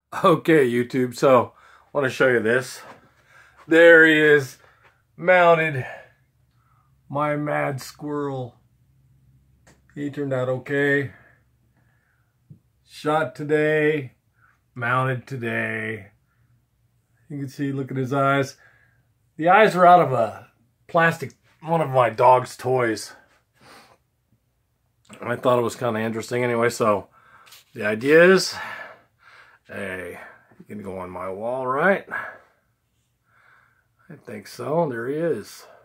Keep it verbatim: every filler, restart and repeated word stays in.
Okay, YouTube, so I want to show you this. There he is, mounted, my mad squirrel. He turned out okay. Shot today, mounted today. You can see, look at his eyes. The eyes are out of a plastic, one of my dog's toys. I thought it was kind of interesting anyway, so the idea is, hey, you can go on my wall, right? I think so. There he is.